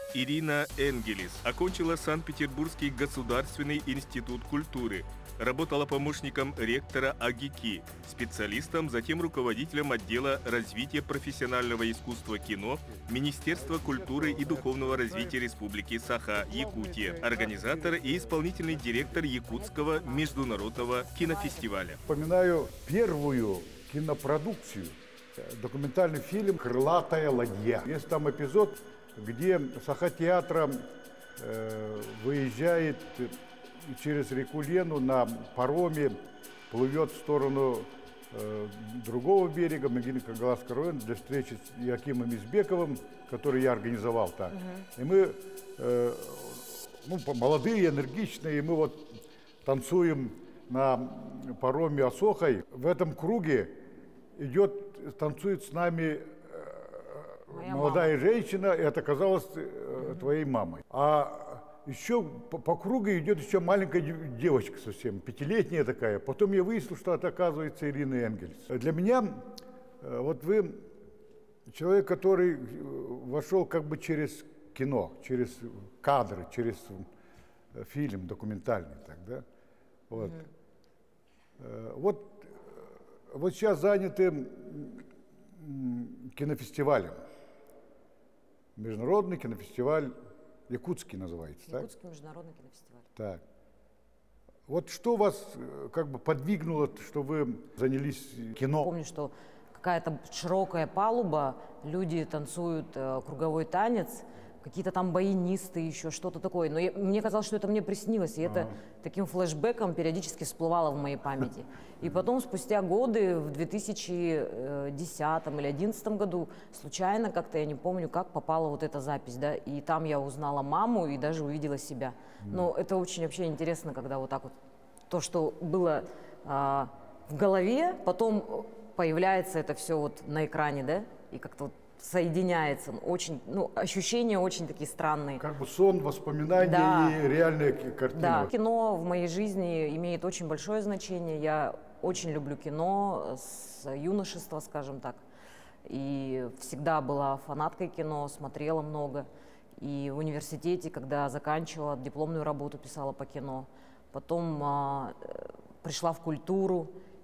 Ирина Энгелис окончила Санкт-Петербургский государственный институт культуры. Работала помощником ректора АГИКИ, специалистом, затем руководителем отдела развития профессионального искусства кино Министерства культуры и духовного развития Республики Саха-Якутия, организатор и исполнительный директор Якутского международного кинофестиваля. Вспоминаю первую кинопродукцию, документальный фильм «Крылатая ладья». Есть там эпизод, где Саха-театра выезжает через реку Лену на пароме, плывет в сторону другого берега, Могилевско-Галасского района, для встречи с Якимом Избековым, который я организовал так. И мы, молодые, энергичные, и мы вот танцуем на пароме Осохой. В этом круге танцует с нами молодая женщина, и это оказалось твоей мамой. А еще по кругу идет еще маленькая девочка совсем, 5-летняя такая. Потом я выяснил, что это, оказывается, Ирина Энгельс. Для меня, вот вы человек, который вошел как бы через кино, через кадры, через фильм документальный, так, да? Вот. Вот сейчас заняты кинофестивалем. Международный кинофестиваль Якутский называется, так? Якутский международный кинофестиваль. Так. Вот что вас как бы подвигнуло, что вы занялись кино? Помню, что какая-то широкая палуба, люди танцуют круговой танец, какие-то там баянисты, еще что-то такое. Но мне казалось, что это мне приснилось, и это таким флешбеком периодически всплывало в моей памяти. И потом, спустя годы, в 2010 или 2011 году, случайно, как-то я не помню, как попала вот эта запись, да, и там я узнала маму и даже увидела себя. Но это очень вообще интересно, когда вот так вот то, что было в голове, потом появляется это все вот на экране, да, и как-то вот соединяется. Очень, ощущения очень такие странные. Как бы сон, воспоминания и реальная картина. Да, кино в моей жизни имеет очень большое значение. Я очень люблю кино с юношества, скажем так. И всегда была фанаткой кино, смотрела много. И в университете, когда заканчивала, дипломную работу писала по кино. Потом пришла в культуру.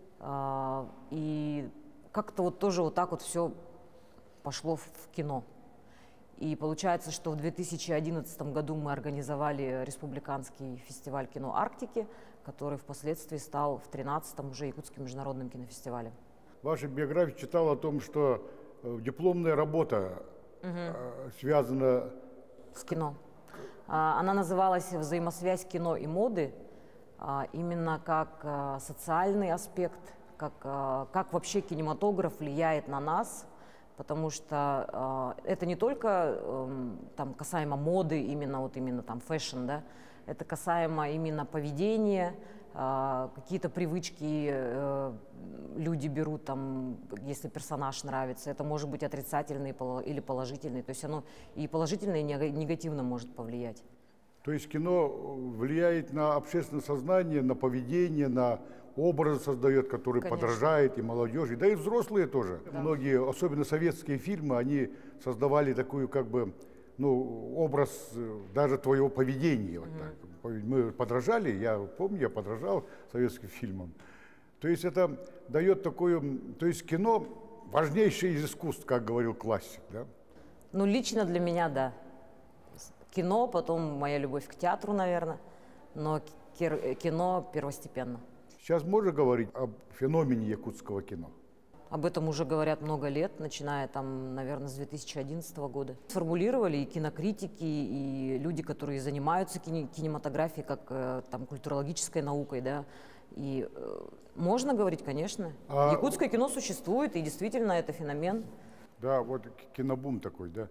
И как-то вот тоже вот так вот все пошло в кино. И получается, что в 2011 году мы организовали республиканский фестиваль кино Арктики, который впоследствии стал в 2013 уже Якутским международным кинофестивалем. В вашей биографии читал о том, что дипломная работа связана с кино. Она называлась «Взаимосвязь кино и моды», именно как социальный аспект, как вообще кинематограф влияет на нас. Потому что это не только там касаемо моды, именно там фэшн, да, это касаемо именно поведения, какие-то привычки люди берут, там, если персонаж нравится, это может быть отрицательный или положительный, то есть оно и положительно, и негативно может повлиять. То есть кино влияет на общественное сознание, на поведение, на образы создает, который подражает и молодежи, да и взрослые тоже. Да. Многие, особенно советские фильмы, они создавали такую как бы, образ даже твоего поведения. Вот так. Мы подражали, я помню, я подражал советским фильмам. То есть это дает такую, то есть кино важнейшее из искусств, как говорил классик, да? Лично для меня, да. Кино, потом моя любовь к театру, наверное, но кино первостепенно. Сейчас можно говорить о феномене якутского кино? Об этом уже говорят много лет, начиная там, наверное, с 2011 года. Сформулировали и кинокритики, и люди, которые занимаются кинематографией, как там культурологической наукой, да. И можно говорить, конечно. Якутское кино существует, и действительно это феномен. Да, вот кинобум такой, да.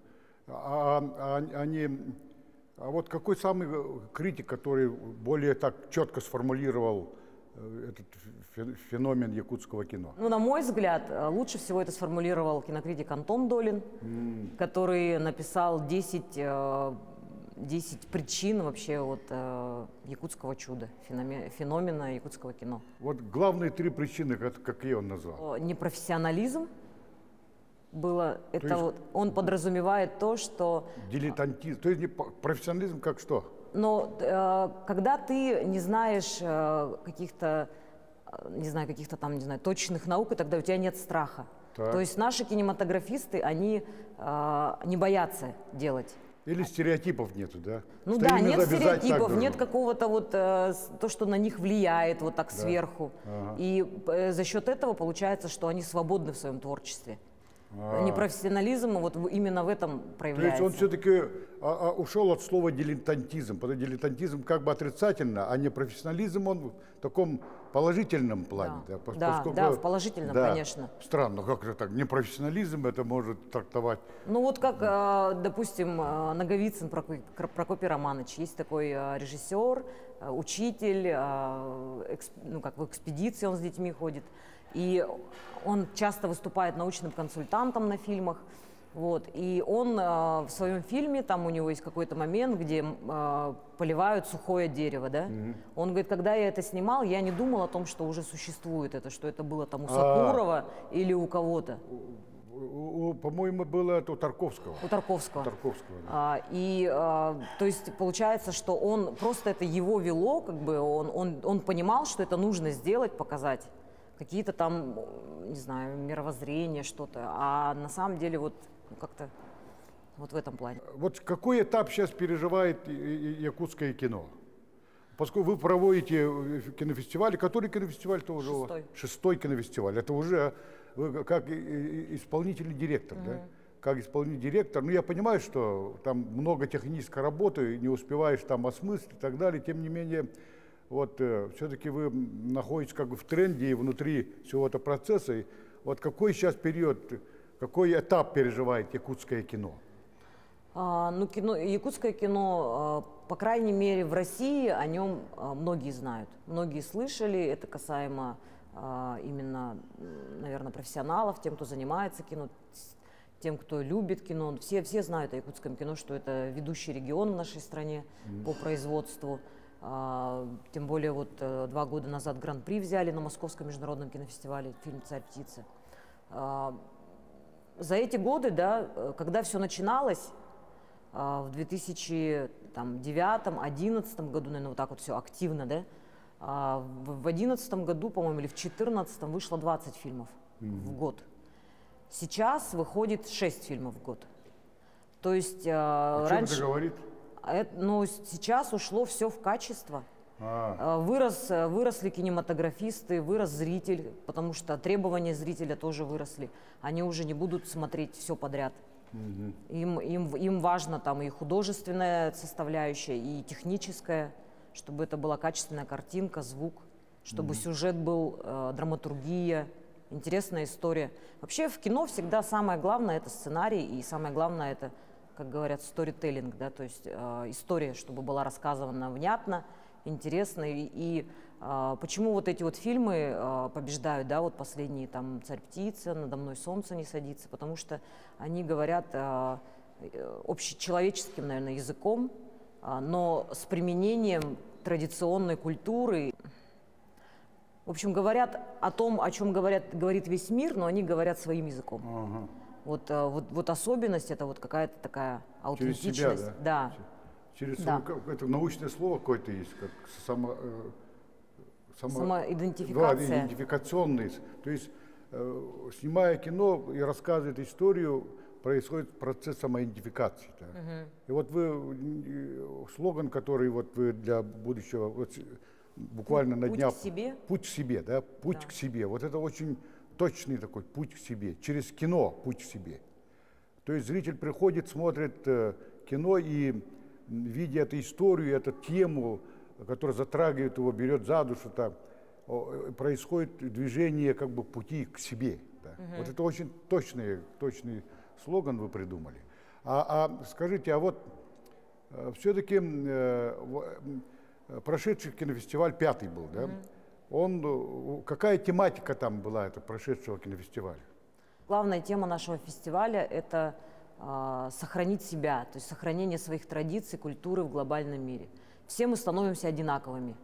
Вот какой самый критик, который более так четко сформулировал этот феномен якутского кино? На мой взгляд, лучше всего это сформулировал кинокритик Антон Долин, который написал 10 причин вообще якутского чуда, феномена якутского кино. Вот главные 3 причины, какие он назвал? Непрофессионализм, было, это есть- вот, он подразумевает то, что... Дилетантизм. То есть профессионализм как что? Но когда ты не знаешь каких-то, не знаю, каких-то там, не знаю, точных наук, и тогда у тебя нет страха. Так. То есть наши кинематографисты, они не боятся делать. Или стереотипов нету, да? Ну Что да, именно нет обязательно так стереотипов, должно нет быть. какого-то вот то, что на них влияет вот так сверху. И за счет этого получается, что они свободны в своем творчестве. Непрофессионализм вот именно в этом То есть проявляется. он все-таки ушел от слова дилетантизм, потому что дилетантизм как бы отрицательно, а не профессионализм он в таком положительном плане. Да. Да, Да, поскольку- да, в положительном, да, конечно. Странно, как же так, непрофессионализм это может трактовать. Ну вот как, допустим, Наговицын Прокопий Романович, есть такой режиссер, учитель, ну как в экспедиции он с детьми ходит, и он часто выступает научным консультантом на фильмах. Вот, и он в своем фильме, там у него есть какой-то момент, где поливают сухое дерево, да? Он говорит, когда я это снимал, я не думал о том, что уже существует это, что это было там у Сакурова или у кого-то. По-моему, было это у Тарковского. У Тарковского. Тарковского, да. То есть получается, что он просто это его вело, как бы он понимал, что это нужно сделать, показать какие-то там, не знаю, мировоззрения, что-то, а на самом деле вот ну, как-то вот в этом плане. Вот какой этап сейчас переживает якутское кино? Поскольку вы проводите кинофестивали, который кинофестиваль-то уже? Шестой. Шестой кинофестиваль. Это уже вы как исполнительный директор, да? Как исполнительный директор. Ну, я понимаю, что там много технической работы, не успеваешь там осмыслить и так далее. Тем не менее, вот все-таки вы находитесь как бы в тренде и внутри всего этого процесса. И вот какой сейчас период, какой этап переживает якутское кино? Ну, якутское кино, по крайней мере, в России о нем многие знают. Многие слышали, это касаемо именно, наверное, профессионалов, тем, кто занимается кино, тем, кто любит кино. Все знают о якутском кино, что это ведущий регион в нашей стране по производству. Тем более вот 2 года назад гран-при взяли на Московском международном кинофестивале фильм «Царь-птица». За эти годы, да, когда все начиналось, в 2009-2011 году, наверное, вот так вот все активно, да, в 2011 году, по-моему, или в 2014 вышло 20 фильмов в год. Сейчас выходит 6 фильмов в год. То есть раньше... О чем это говорит? Ну, сейчас ушло все в качество. Выросли кинематографисты, вырос зритель, потому что требования зрителя тоже выросли. Они уже не будут смотреть все подряд. Им важно там и художественная составляющая, и техническая, чтобы это была качественная картинка, звук, чтобы сюжет был, драматургия, интересная история. Вообще в кино всегда самое главное — это сценарий, и самое главное — это, как говорят, сторителлинг, да, то есть история, чтобы была рассказана внятно, интересно. И почему вот эти вот фильмы побеждают, да, вот последние там «Царь-птица», «Надо мной солнце не садится», потому что они говорят общечеловеческим, наверное, языком, но с применением традиционной культуры. В общем, говорят о том, о чем говорит весь мир, но они говорят своим языком. Вот особенность — это вот какая-то такая аутентичность. Через себя, да? Через Да. это научное слово какое-то есть, как Самоидентификация. Да, идентификационный. То есть, снимая кино и рассказывая историю, происходит процесс самоидентификации. Да. И вот вы, слоган, который вот вы для будущего, вот, буквально на Путь днях... к себе. Путь к себе, да, путь к себе. Вот это очень точный такой путь к себе. Через кино путь к себе. То есть зритель приходит, смотрит кино и, видя эту историю, эту тему, которая затрагивает его, берет за душу, так, происходит движение как бы пути к себе. Да. Вот это очень точный слоган вы придумали. Скажите, а вот все-таки прошедший кинофестиваль 5-й был, да? Какая тематика там была, это прошедшего кинофестиваля? Главная тема нашего фестиваля — это сохранить себя, то есть сохранение своих традиций, культуры в глобальном мире. Все мы становимся одинаковыми.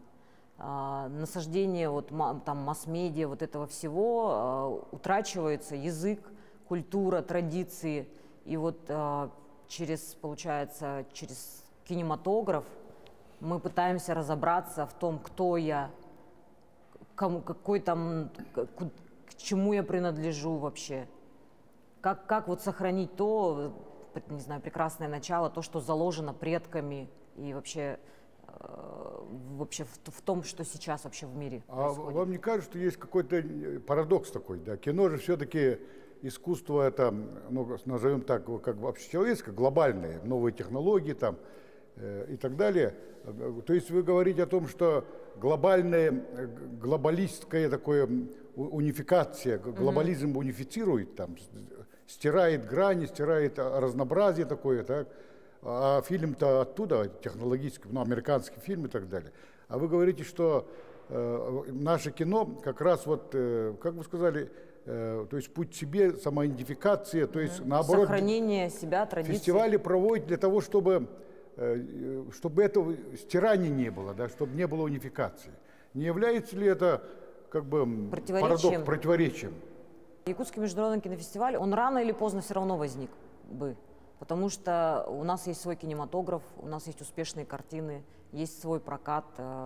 Насаждение вот, там, масс-медиа, вот этого всего, утрачивается язык, культура, традиции. И вот получается, через кинематограф мы пытаемся разобраться в том, кто я, какой там, к чему я принадлежу вообще. Как вот сохранить то, не знаю, прекрасное начало, то, что заложено предками и вообще в том, что сейчас вообще в мире происходит. Вам не кажется, что есть какой-то парадокс такой? Да? Кино же все-таки искусство, это, ну, назовем так, как общечеловеческое, глобальное, новые технологии там, и так далее. То есть вы говорите о том, что глобалистская такое унификация, глобализм унифицирует, там, стирает грани, стирает разнообразие такое, так? А фильм-то оттуда, технологический, ну, американский фильм и так далее. А вы говорите, что наше кино как раз вот, как вы сказали, то есть путь к себе, самоидентификация, то есть наоборот. Сохранение себя, традиций. Фестивали проводят для того, чтобы этого стирания не было, да, чтобы не было унификации. Не является ли это как бы парадокс, противоречием? Якутский международный кинофестиваль, он рано или поздно все равно возник бы. Потому что у нас есть свой кинематограф, у нас есть успешные картины, есть свой прокат.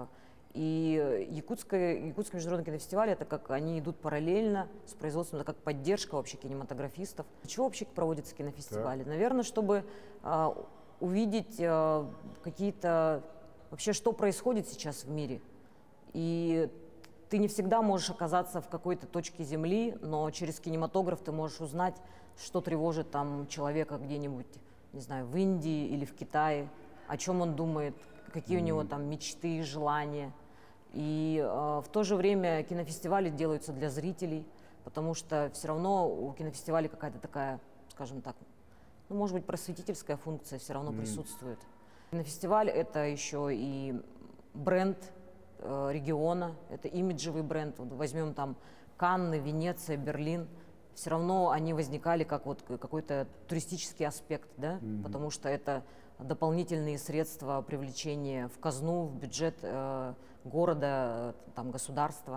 И Якутский международный кинофестиваль, это как они идут параллельно с производством, это как поддержка вообще кинематографистов. Для чего вообще проводятся кинофестивали? Да. Наверное, чтобы увидеть какие-то, вообще, что происходит сейчас в мире. И ты не всегда можешь оказаться в какой-то точке земли, но через кинематограф ты можешь узнать, что тревожит там человека где-нибудь, не знаю, в Индии или в Китае, о чем он думает, какие у него там мечты, желания. И в то же время кинофестивали делаются для зрителей, потому что все равно у кинофестиваля какая-то такая, скажем так, ну, может быть, просветительская функция все равно присутствует. Кинофестиваль — это еще и бренд региона, это имиджевый бренд. Вот возьмем там Канны, Венеция, Берлин. Все равно они возникали как вот какой-то туристический аспект, да? Потому что это дополнительные средства привлечения в казну, в бюджет города, там, государства.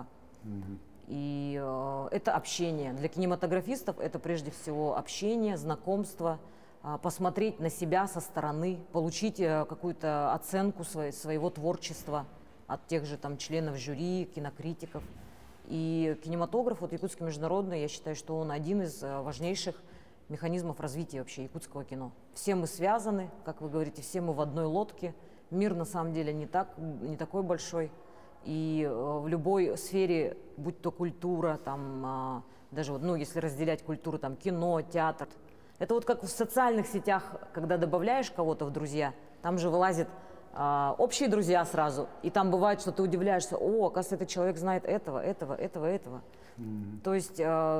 И это общение. Для кинематографистов это прежде всего общение, знакомство, посмотреть на себя со стороны, получить какую-то оценку своего творчества от тех же там членов жюри, кинокритиков. И кинематограф, вот якутский международный, я считаю, что он один из важнейших механизмов развития вообще якутского кино. Все мы связаны, как вы говорите, все мы в одной лодке. Мир на самом деле не такой большой. И в любой сфере, будь то культура, там, даже вот, ну, если разделять культуру, там, кино, театр. Это вот как в социальных сетях, когда добавляешь кого-то в друзья, там же вылазит общие друзья сразу, и там бывает, что ты удивляешься: о, оказывается, этот человек знает этого. То есть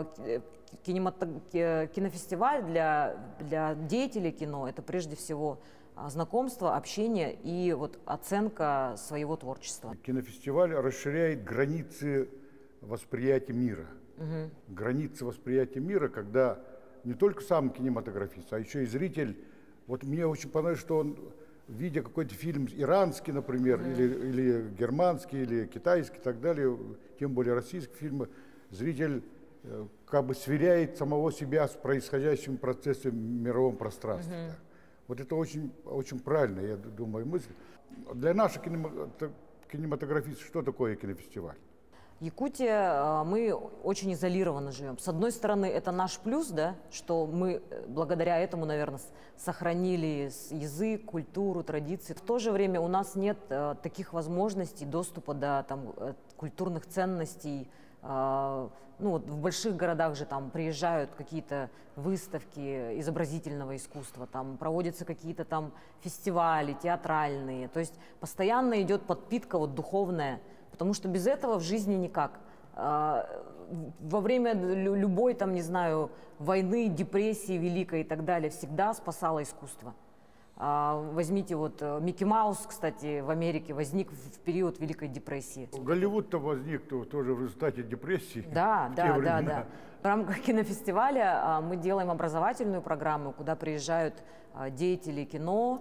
кинофестиваль для деятелей кино — это прежде всего знакомство, общение и вот оценка своего творчества. Кинофестиваль расширяет границы восприятия мира. Границы восприятия мира, когда не только сам кинематографист, а еще и зритель. Вот мне очень понравилось, что он, видя какой-то фильм иранский, например, или германский, или китайский и так далее, тем более российские фильмы, зритель как бы сверяет самого себя с происходящим процессом в мировом пространстве. Вот это очень, очень правильно, я думаю, мысль. Для наших кинематографистов что такое кинофестиваль? Якутия, мы очень изолированно живем. С одной стороны, это наш плюс, да, что мы благодаря этому, наверное, сохранили язык, культуру, традиции. В то же время у нас нет таких возможностей доступа до там, культурных ценностей. Ну, вот в больших городах же там приезжают какие-то выставки изобразительного искусства, там проводятся какие-то там фестивали театральные. То есть постоянно идет подпитка вот духовная. Потому что без этого в жизни никак. Во время любой, там, не знаю, войны, депрессии великой и так далее всегда спасало искусство. Возьмите вот Микки Маус, кстати, в Америке возник в период Великой депрессии. Голливуд-то возник тоже в результате депрессии. Да. В рамках кинофестиваля мы делаем образовательную программу, куда приезжают деятели кино,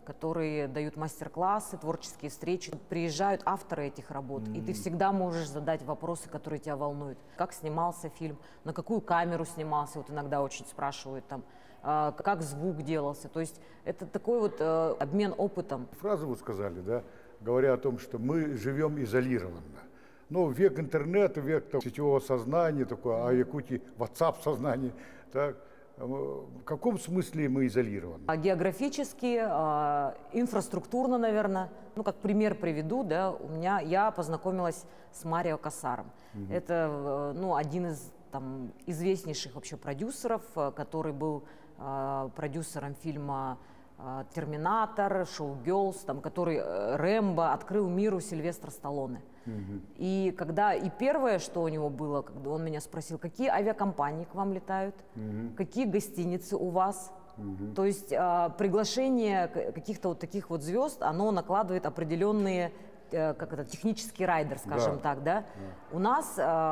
которые дают мастер-классы, творческие встречи. Приезжают авторы этих работ, и ты всегда можешь задать вопросы, которые тебя волнуют. Как снимался фильм, на какую камеру снимался, вот иногда очень спрашивают там, как звук делался. То есть это такой вот обмен опытом. Фразу вы сказали, да, говоря о том, что мы живем изолированно. Ну, век интернета, век сетевого сознания, такое, а Якутии WhatsApp сознание, так. В каком смысле мы изолированы? Географически, инфраструктурно, наверное. Ну, как пример приведу, да, я познакомилась с Марио Кассаром. Это, ну, один из там известнейших вообще продюсеров, который был продюсером фильма «Терминатор», «Шоу Герлз», там, который «Рэмбо», открыл миру Сильвестра Сталлоне. И первое, что у него было, когда он меня спросил, какие авиакомпании к вам летают, какие гостиницы у вас. То есть приглашение каких-то вот таких вот звезд, оно накладывает определенные технический райдер, скажем так, да? У нас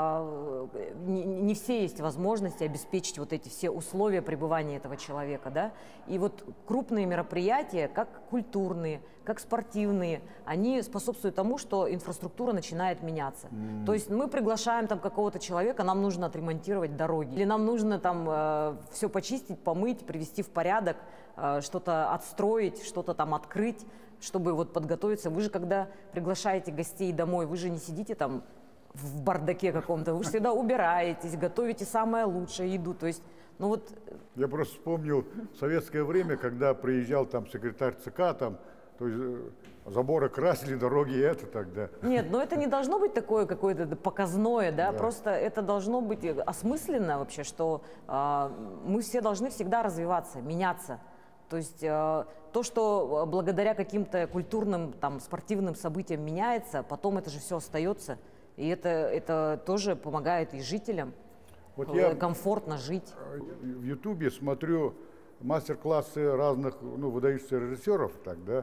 не все есть возможности обеспечить вот эти все условия пребывания этого человека, да? И вот крупные мероприятия, как культурные, как спортивные, они способствуют тому, что инфраструктура начинает меняться. То есть мы приглашаем там какого-то человека, нам нужно отремонтировать дороги, или нам нужно там все почистить, помыть, привести в порядок, что-то отстроить, что-то там открыть, чтобы вот подготовиться. Вы же, когда приглашаете гостей домой, вы же не сидите там в бардаке каком-то, вы же всегда убираетесь, готовите самое лучшее еду. То есть, ну вот... Я просто вспомнил советское время, когда приезжал там секретарь ЦК, там, то есть заборы красили, дороги это тогда. Нет, но это не должно быть такое какое-то показное, да, просто это должно быть осмысленно вообще, что мы все должны всегда развиваться, меняться. То есть то, что благодаря каким-то культурным, там, спортивным событиям меняется, потом это же все остается. И это тоже помогает и жителям вот комфортно жить. В Ютубе смотрю мастер-классы разных выдающихся режиссеров, так, да,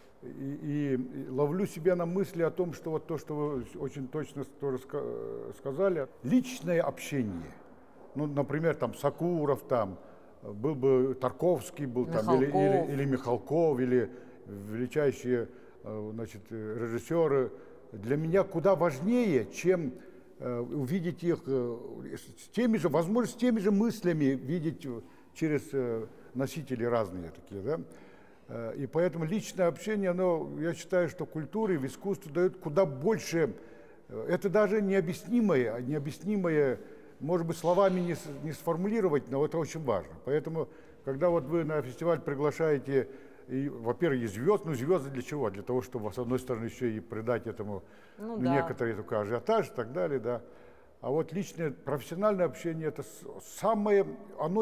и ловлю себя на мысли о том, что вот то, что вы очень точно тоже сказали, личное общение. Ну, например, там Сакуров, там, был бы Тарковский, был там, или Михалков, или величайшие, значит, режиссеры. Для меня куда важнее, чем увидеть их с теми же, возможно, с теми же мыслями, видеть через носители разные такие, да. И поэтому личное общение, оно, я считаю, что культуре, в искусстве дает куда больше. Это даже необъяснимое, может быть, словами не сформулировать, но это очень важно. Поэтому, когда вот вы на фестиваль приглашаете, во-первых, и звезд, ну звезды для чего? Для того, чтобы, с одной стороны, еще и придать этому некоторый такой ажиотаж и так далее, да. А вот личное, профессиональное общение, это самое, оно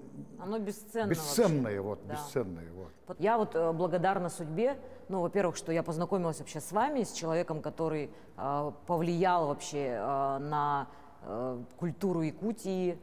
бесценное, вот, да. Бесценное, вот. Я вот благодарна судьбе, ну, во-первых, что я познакомилась вообще с вами, с человеком, который повлиял вообще на культуру Якутии,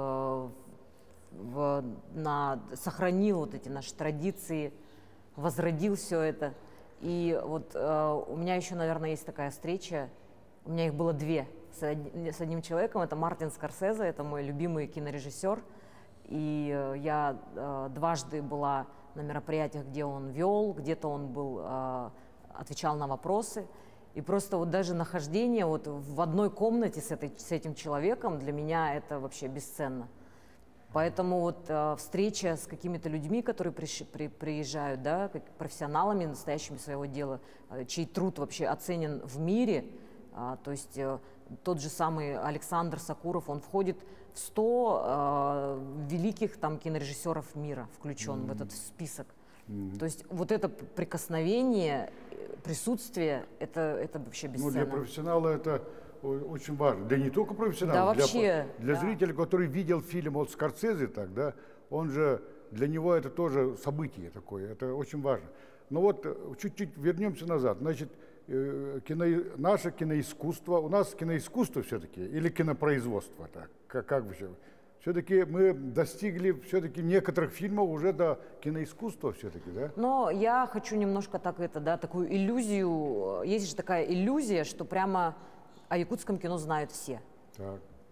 сохранил вот эти наши традиции, возродил все это. И вот у меня еще, наверное, есть такая встреча, у меня их было две с одним человеком, это Мартин Скорсезе, это мой любимый кинорежиссер. И я дважды была на мероприятиях, где он вел, где-то он был, отвечал на вопросы. И просто вот даже нахождение вот в одной комнате с этим человеком для меня это вообще бесценно. Поэтому вот встреча с какими-то людьми, которые приезжают, да, как профессионалами, настоящими своего дела, чей труд вообще оценен в мире, то есть тот же самый Александр Сакуров, он входит в 100 великих там кинорежиссеров мира, включен в этот список. То есть вот это прикосновение, присутствие, это вообще бесценно. Ну, для профессионала это очень важно. Да не только профессионала, да, вообще, для зрителя, который видел фильм от Скорсезе, так, да, он же, для него это тоже событие такое, это очень важно. Но вот чуть-чуть вернемся назад. Значит, наше киноискусство, у нас киноискусство все-таки или кинопроизводство, так, как бы все-таки мы достигли все-таки некоторых фильмов уже до киноискусства все-таки, да? Но я хочу немножко такую иллюзию, есть же такая иллюзия, что прямо о якутском кино знают все. Так.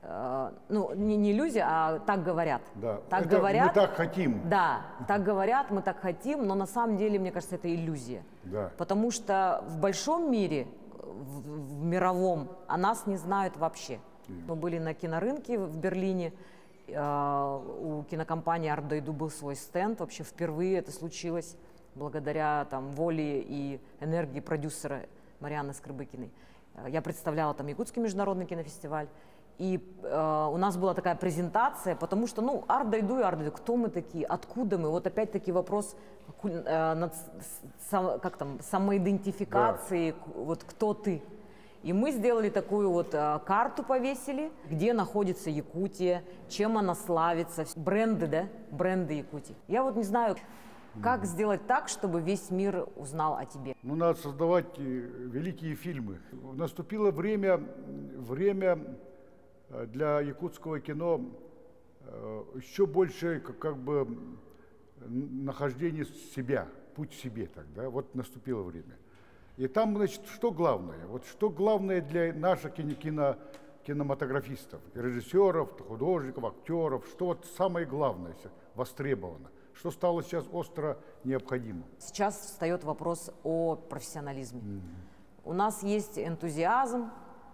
ну, не иллюзия, а так говорят. Да. Так Это говорят. мы так хотим. Да, так говорят, мы так хотим, но на самом деле, мне кажется, это иллюзия. Да. Потому что в большом мире, в мировом, о нас не знают вообще. Мы были на кинорынке в Берлине, у кинокомпании Art Deidu был свой стенд, вообще впервые это случилось, благодаря там воле и энергии продюсера Марианны Скрыбыкиной. Я представляла там Якутский международный кинофестиваль. И у нас была такая презентация, потому что, ну, Art Deidu и Art Deidu, кто мы такие, откуда мы? Вот опять-таки вопрос как там, самоидентификации, да. Вот кто ты? И мы сделали такую вот карту, повесили, где находится Якутия, чем она славится, бренды, да, бренды Якутии. Я вот не знаю, как сделать так, чтобы весь мир узнал о тебе. Ну, надо создавать великие фильмы. Наступило время для якутского кино еще больше как бы нахождение себя, путь к себе тогда. Вот наступило время. И там, значит, что главное? Вот что главное для наших кинематографистов, режиссеров, художников, актеров, что вот самое главное востребовано? Что стало сейчас остро необходимо? Сейчас встает вопрос о профессионализме. У нас есть энтузиазм,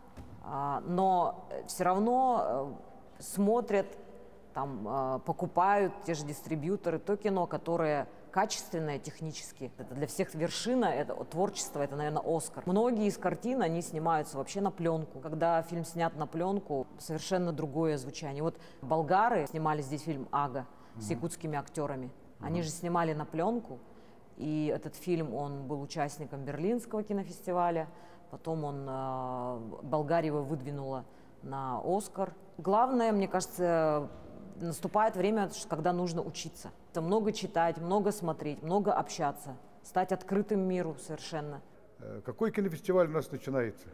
но все равно смотрят, там, покупают те же дистрибьюторы то кино, которое качественное технически. Это для всех вершина, это творчество, это, наверное, Оскар. Многие из картин, они снимаются вообще на пленку. Когда фильм снят на пленку, совершенно другое звучание. Вот болгары снимали здесь фильм «Ага» с якутскими актерами. Они же снимали на пленку, и этот фильм, он был участником Берлинского кинофестиваля. Потом Болгария его выдвинула на Оскар. Главное, мне кажется, наступает время, когда нужно учиться. Это много читать, много смотреть, много общаться, стать открытым миру совершенно. Какой кинофестиваль у нас начинается?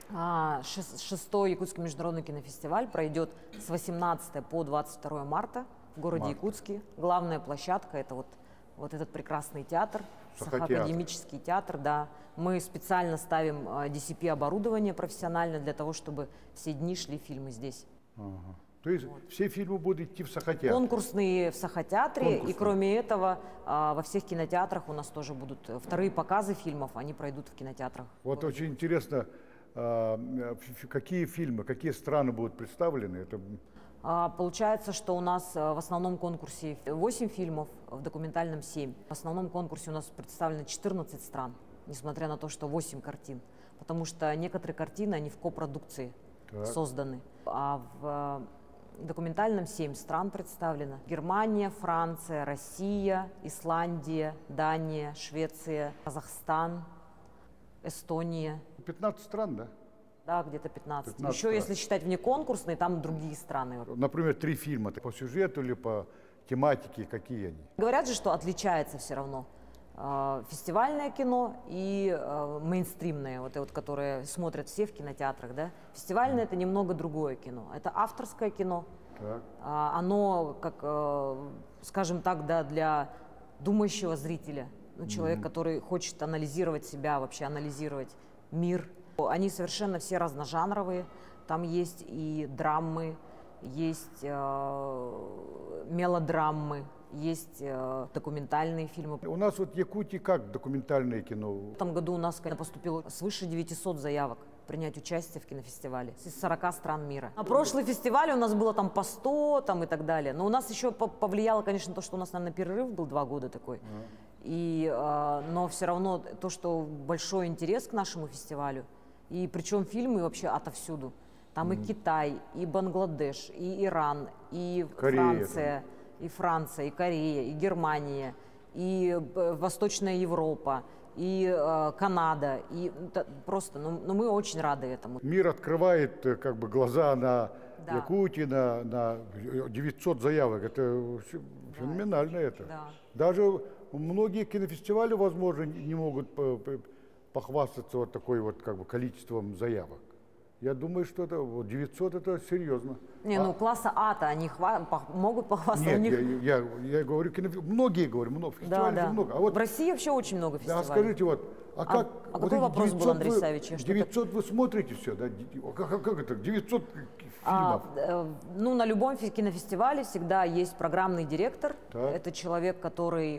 Шестой Якутский международный кинофестиваль пройдет с 18 по 22 марта в городе Якутске. Главная площадка – это вот этот прекрасный театр, Сахакадемический театр, да. Мы специально ставим DCP-оборудование профессионально для того, чтобы все дни шли фильмы здесь. Ага. То есть все фильмы будут идти в Сахатеатре? Конкурсные в Сахатеатре, и кроме этого во всех кинотеатрах у нас тоже будут вторые показы фильмов, они пройдут в кинотеатрах. Вот очень интересно, какие фильмы, какие страны будут представлены? Это... Получается, что у нас в основном конкурсе 8 фильмов, в документальном 7. В основном конкурсе у нас представлено 14 стран, несмотря на то, что 8 картин. Потому что некоторые картины, они в копродукции созданы. А в документальном 7 стран представлено. Германия, Франция, Россия, Исландия, Дания, Швеция, Казахстан, Эстония. 15 стран, да? Да, где-то 15. Еще стран. если считать внеконкурсные, там другие страны. Например, 3 фильма по сюжету или по тематике, какие они? Говорят же, что отличается все равно фестивальное кино и мейнстримное, вот которое смотрят все в кинотеатрах, да. Фестивальное это немного другое кино. Это авторское кино. Так. Оно, как, скажем так, да, для думающего зрителя, ну, человек, который хочет анализировать себя, вообще анализировать мир. Они совершенно все разножанровые. Там есть и драмы, есть мелодрамы, есть документальные фильмы. У нас вот в Якутии как документальное кино? В этом году у нас поступило свыше 900 заявок принять участие в кинофестивале из 40 стран мира. На прошлый фестиваль у нас было там по 100 там, и так далее. Но у нас еще повлияло, конечно, то, что у нас, наверное, перерыв был 2 года такой. Но все равно то, что большой интерес к нашему фестивалю. И причем фильмы вообще отовсюду. Там и Китай, и Бангладеш, и Иран, и Франция, и Корея, и Германия, и Восточная Европа, и Канада. И просто, ну мы очень рады этому. Мир открывает как бы глаза на Якутию, на 900 заявок. Это феноменально это. Да. Даже многие кинофестивали, возможно, не могут похвастаться вот такой вот как бы количеством заявок. Я думаю, что это вот 900 это серьезно. Не, ну класса А-то они могут похвастаться. Нет, я говорю, многие говорю, много, фестивалей Да. много. А вот, в России вообще очень много фестивалей. да, скажите, вот, А вот какой эти вопрос был, 900 Андрей Савич? 900 вы смотрите все, да? Как это, 900 фильмов? Ну, на любом кинофестивале всегда есть программный директор. Так. Это человек, который,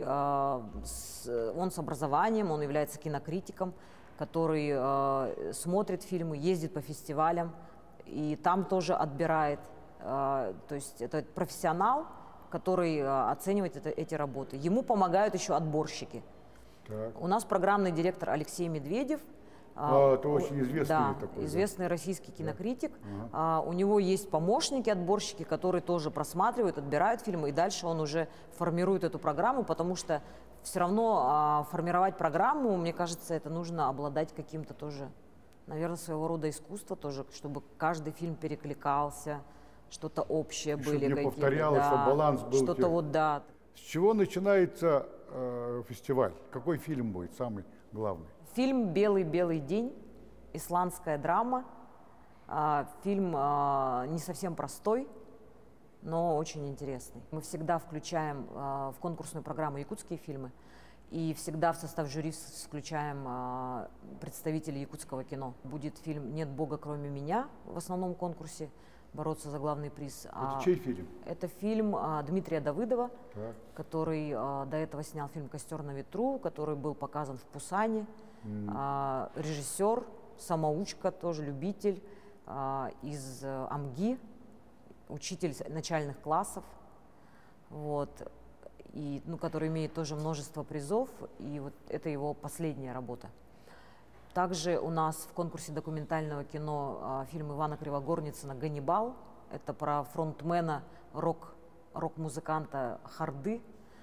он с образованием, он является кинокритиком, который смотрит фильмы, ездит по фестивалям и там тоже отбирает. То есть это профессионал, который оценивает эти работы. Ему помогают еще отборщики. Так. У нас программный директор Алексей Медведев. Это очень известный да, такой. известный российский кинокритик. У него есть помощники, отборщики, которые тоже просматривают, отбирают фильмы, и дальше он уже формирует эту программу, потому что все равно формировать программу, мне кажется, это нужно обладать каким-то тоже, наверное, своего рода искусство тоже, чтобы каждый фильм перекликался, что-то общее Чтобы были не какие-то. повторялось, да, чтобы баланс был. Что-то вот, да. С чего начинается фестиваль? Какой фильм будет самый главный? Фильм «Белый-белый день», исландская драма. Фильм не совсем простой, но очень интересный. Мы всегда включаем в конкурсную программу якутские фильмы, и всегда в состав жюри включаем представителей якутского кино. Будет фильм «Нет Бога, кроме меня» в основном конкурсе, бороться за главный приз. Это чей фильм? Это фильм Дмитрия Давыдова, Так. который до этого снял фильм «Костер на ветру», который был показан в Пусане. Режиссер, самоучка, тоже любитель, из Амги, учитель начальных классов, вот, и, ну, который имеет тоже множество призов, и вот это его последняя работа. Также у нас в конкурсе документального кино фильм Ивана Кривогорницына «Ганнибал». Это про фронтмена рок-музыканта Харды,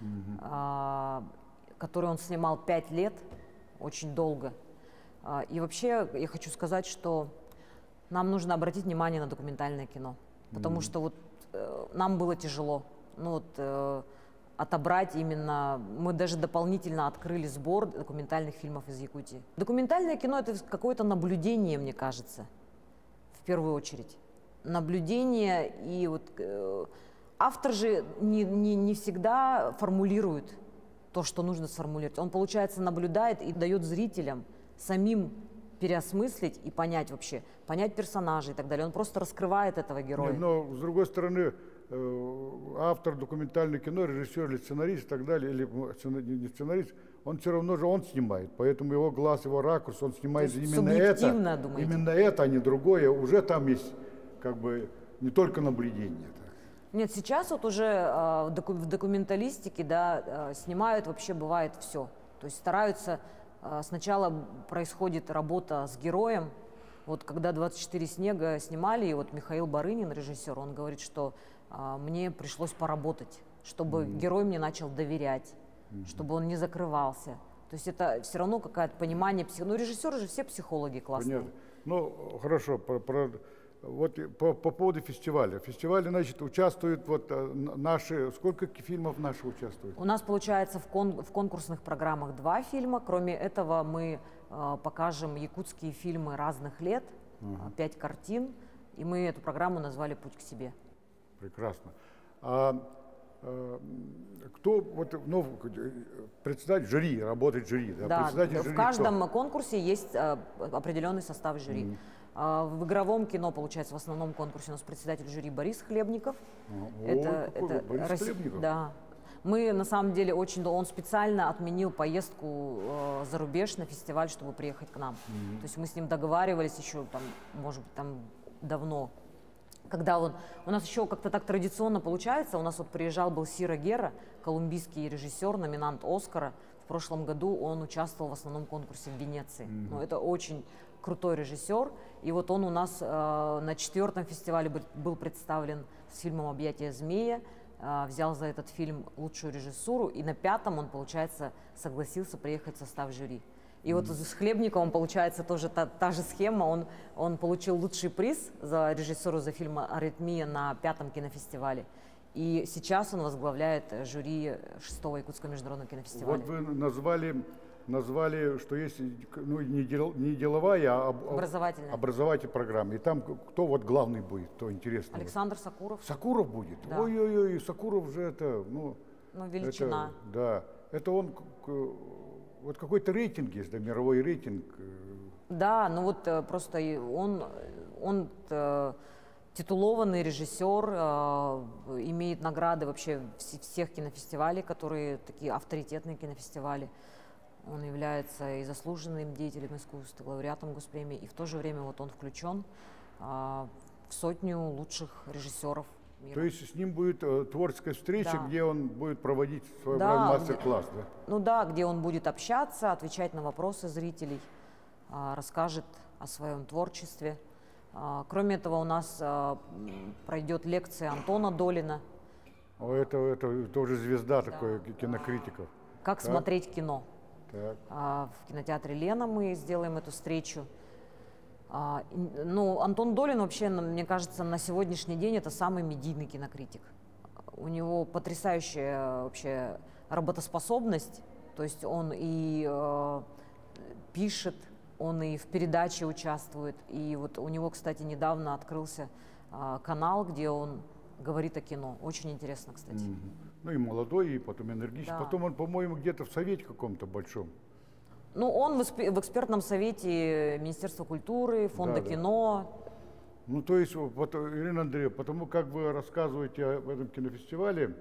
который он снимал 5 лет, очень долго. И вообще я хочу сказать, что нам нужно обратить внимание на документальное кино, потому что вот нам было тяжело. Ну, вот, отобрать именно, мы даже дополнительно открыли сбор документальных фильмов из Якутии. Документальное кино — это какое-то наблюдение, мне кажется, в первую очередь. Наблюдение, и вот автор же не всегда формулирует то, что нужно сформулировать. Он, получается, наблюдает и дает зрителям самим переосмыслить и понять вообще, понять персонажей и так далее. Он просто раскрывает этого героя. Но, с другой стороны, автор документального кино, режиссер или сценарист и так далее, или не сценарист, он все равно же он снимает, поэтому его глаз, его ракурс, он снимает именно это, думаете? именно это, а не другое. Уже там есть как бы не только наблюдение. Нет, сейчас вот уже в документалистике, да, снимают вообще бывает все. То есть стараются, сначала происходит работа с героем. Вот когда «24 снега» снимали, и вот Михаил Барынин, режиссер, он говорит, что мне пришлось поработать, чтобы герой мне начал доверять, чтобы он не закрывался. То есть это все равно какое-то понимание. Ну, режиссеры же все психологи классные. Понятно. Ну, хорошо, вот по поводу фестиваля. В фестивале, значит, участвуют вот наши, сколько фильмов наши участвуют? У нас, получается, в конкурсных программах 2 фильма. Кроме этого, мы покажем якутские фильмы разных лет, 5 картин, и мы эту программу назвали «Путь к себе». Прекрасно. Кто, вот, ну, председатель жюри, работает жюри, да? Да, Председатель в жюри каждом кто? конкурсе есть определенный состав жюри. В игровом кино, получается, в основном конкурсе у нас председатель жюри Борис Хлебников. Борис Хлебников? Да. Мы, на самом деле, он специально отменил поездку за рубеж на фестиваль, чтобы приехать к нам. То есть мы с ним договаривались еще, там, может быть, там давно. Когда у нас еще как-то так традиционно получается, у нас вот приезжал был Сиро Гера, колумбийский режиссер, номинант Оскара. В прошлом году он участвовал в основном конкурсе в Венеции. Ну, это очень крутой режиссер. И вот он у нас на 4-м фестивале был представлен с фильмом «Объятия змея», взял за этот фильм лучшую режиссуру, и на 5-м он, получается, согласился приехать в состав жюри. И вот с Хлебниковым, получается, тоже та же схема. Он получил лучший приз за режиссуру за фильм «Аритмия» на 5-м кинофестивале. И сейчас он возглавляет жюри 6-го Якутского международного кинофестиваля. Вот вы назвали назвали, что есть ну, не деловая, а образовательная программа. И там кто вот главный будет, кто интересный? Александр Сакуров. Сакуров будет? Да. Ой-ой-ой, Сакуров же это, ну величина. Это, да, это он, вот какой-то рейтинг есть, да, мировой рейтинг. Да, ну вот просто он титулованный режиссер, имеет награды вообще всех кинофестивалей, которые такие авторитетные кинофестивали. Он является и заслуженным деятелем искусства, лауреатом Госпремии, и в то же время вот он включен в 100 лучших режиссеров мира. То есть с ним будет творческая встреча, да. где он будет проводить свой мастер-класс, да? Ну да, где он будет общаться, отвечать на вопросы зрителей, расскажет о своем творчестве. Кроме этого, у нас пройдет лекция Антона Долина. Это тоже звезда такой кинокритиков. Как смотреть кино. Так. В кинотеатре «Лена» мы сделаем эту встречу. Ну, Антон Долин вообще, мне кажется, на сегодняшний день это самый медийный кинокритик. У него потрясающая вообще работоспособность. То есть он и пишет, он и в передаче участвует. И вот у него, кстати, недавно открылся канал, где он говорит о кино. Очень интересно, кстати. Ну и молодой, и потом энергичный. Да. Потом он, по-моему, где-то в совете каком-то большом. Ну, он в экспертном совете Министерства культуры, Фонда кино. Ну, то есть, вот, Ирина Андреевна, потому как вы рассказываете об этом кинофестивале,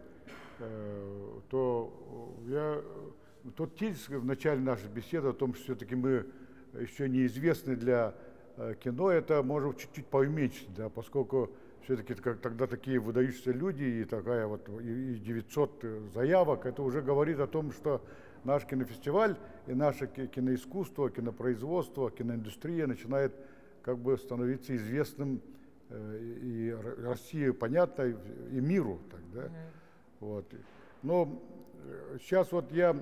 то тот тезис в начале нашей беседы о том, что все-таки мы еще неизвестны для кино, это можем чуть-чуть поуменьшить, да, поскольку все-таки тогда такие выдающиеся люди и такая вот и 900 заявок, это уже говорит о том, что наш кинофестиваль и наше киноискусство, кинопроизводство, киноиндустрия начинает как бы становиться известным и России, понятно, и миру. Так, да? Вот. Но сейчас вот я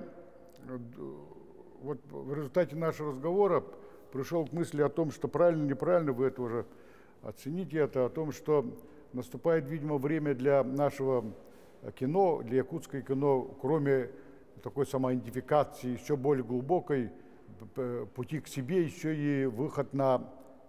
вот в результате нашего разговора пришел к мысли о том, что правильно, неправильно, вы это уже оцените это, о том, что наступает, видимо, время для нашего кино, для якутского кино, кроме такой самоидентификации, еще более глубокой пути к себе, еще и выход на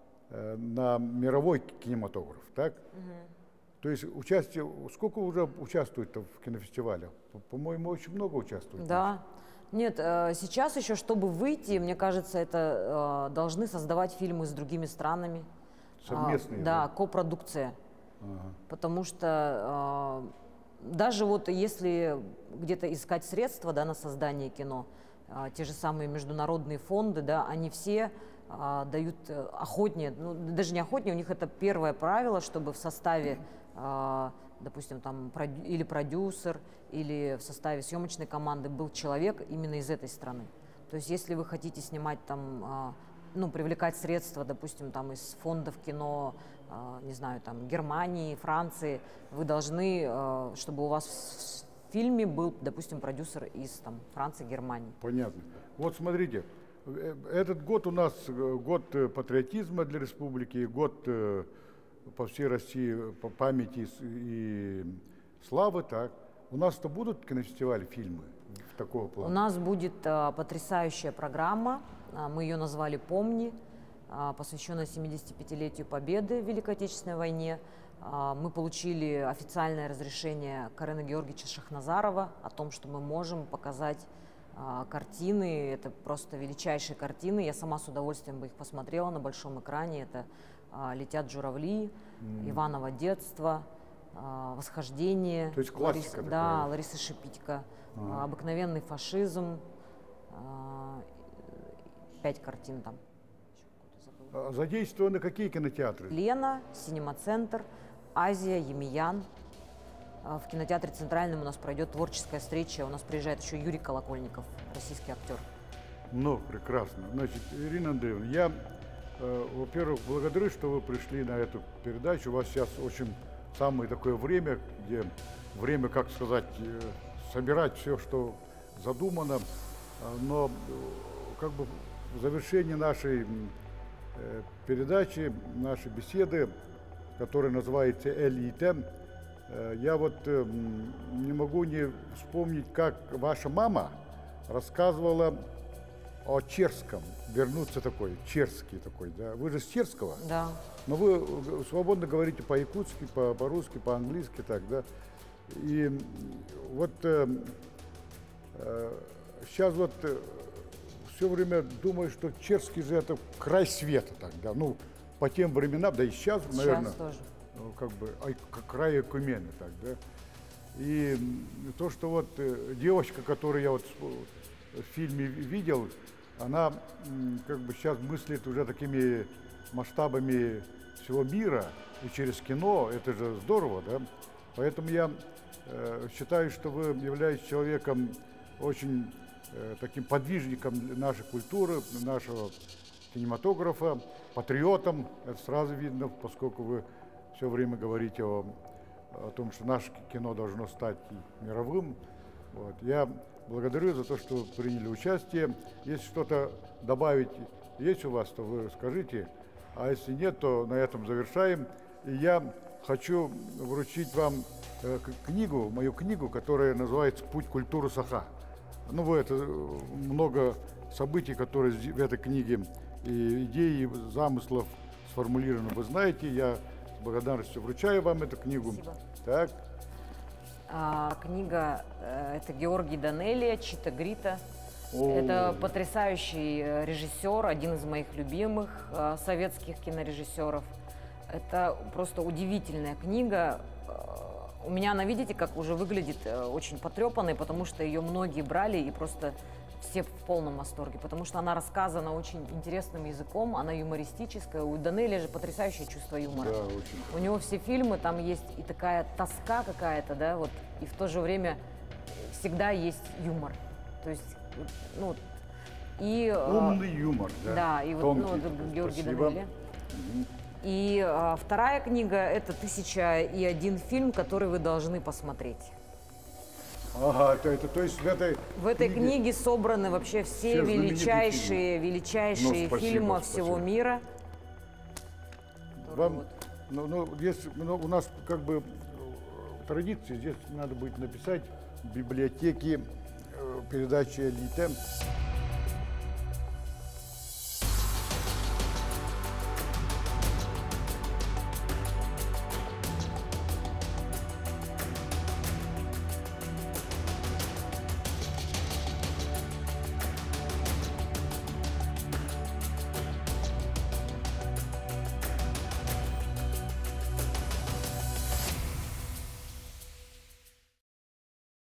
мировой кинематограф, так? То есть участие, сколько уже участвует в кинофестивале? По-моему, очень много участвует. Да. Нет, сейчас еще, чтобы выйти, мне кажется, это должны создавать фильмы с другими странами. Совместные? Да, копродукция. Потому что даже вот если где-то искать средства, да, на создание кино, те же самые международные фонды, да, они все дают охотнее, ну, даже не охотнее, у них это первое правило, чтобы в составе, допустим, там или продюсер, или в составе съемочной команды был человек именно из этой страны. То есть если вы хотите снимать там, ну, привлекать средства, допустим, там из фондов кино, не знаю, там Германии, Франции, вы должны, чтобы у вас в фильме был, допустим, продюсер из там Франции, Германии. Понятно. Вот смотрите, этот год у нас год патриотизма для республики, год по всей России по памяти и славы, так. У нас-то будут кинофестивали, фильмы такого плана? У нас будет потрясающая программа, мы ее назвали «Помни», посвященная 75-летию Победы в Великой Отечественной войне. Мы получили официальное разрешение Карена Георгиевича Шахназарова о том, что мы можем показать картины. Это просто величайшие картины. Я сама с удовольствием бы их посмотрела на большом экране. Это «Летят журавли», «Иваново детство», «Восхождение». То есть классика да, Лариса Шипитько, «Обыкновенный фашизм», 5 картин там. Задействованы какие кинотеатры? «Лена», «Синема-центр», «Азия», «Емиян». В кинотеатре «Центральном» у нас пройдет творческая встреча. У нас приезжает еще Юрий Колокольников, российский актер. Ну, прекрасно. Значит, Ирина Андреевна, я, во-первых, благодарю, что вы пришли на эту передачу. У вас сейчас очень самое такое время, где время, как сказать, собирать все, что задумано. Но как бы в завершении нашей передачи, нашей беседы, которая называется «Эль-Итем», я вот не могу не вспомнить, как ваша мама рассказывала о Черском, вернуться такой, черский такой, да. Вы же с Черского? Да. Но вы свободно говорите по-якутски, по-русски, по-английски, так, да. И вот сейчас вот все время думаю, что Черский же это край света тогда, ну, по тем временам, да и сейчас, наверное, тоже. как бы край Экумены, так, да. И то, что вот девочка, которую я вот в фильме видел, она как бы сейчас мыслит уже такими масштабами всего мира и через кино, это же здорово, да. Поэтому я считаю, что вы являетесь человеком очень таким подвижником нашей культуры, нашего кинематографа, патриотом. Это сразу видно, поскольку вы все время говорите о том, что наше кино должно стать мировым. Вот. Я благодарю за то, что вы приняли участие. Если что-то добавить есть у вас, то вы скажите. А если нет, то на этом завершаем. И я хочу вручить вам книгу, мою книгу, которая называется «Путь культуры Саха». Ну, вы это много событий, которые в этой книге, и идей, и замыслов сформулированы, вы знаете. Я с благодарностью вручаю вам эту книгу. Спасибо. Так. Книга это Георгий Данелия «Чита Грита». О. Это потрясающий режиссер, один из моих любимых советских кинорежиссеров. Это просто удивительная книга. У меня она, видите, как уже выглядит очень потрепанной, потому что ее многие брали и просто все в полном восторге, потому что она рассказана очень интересным языком, она юмористическая. У Данелия же потрясающее чувство юмора. Да, очень. У него все фильмы, там есть и такая тоска какая-то, да, вот, и в то же время всегда есть юмор. То есть, ну, и... Умный юмор, да. Да, и вот, Тонкий. ну, это Георгий Спасибо. Данелия. И вторая книга – это «1001 фильм, который вы должны посмотреть». Ага, то есть В этой книге собраны вообще все знаменитые величайшие Ну, спасибо, фильмы всего спасибо. мира. Вам, у нас как бы традиция, здесь надо будет написать в библиотеке передачи «Элита».